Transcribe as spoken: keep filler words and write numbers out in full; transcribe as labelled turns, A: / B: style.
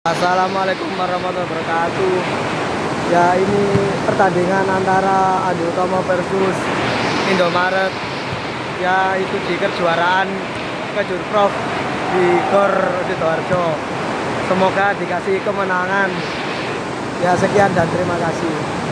A: Assalamualaikum warahmatullahi wabarakatuh. Ya, ini pertandingan antara Andi Utomo versus Indomaret. Ya, itu di kejuaraan Kejurprov di Gor Sidoarjo. Semoga dikasih kemenangan. Ya, sekian dan terima kasih.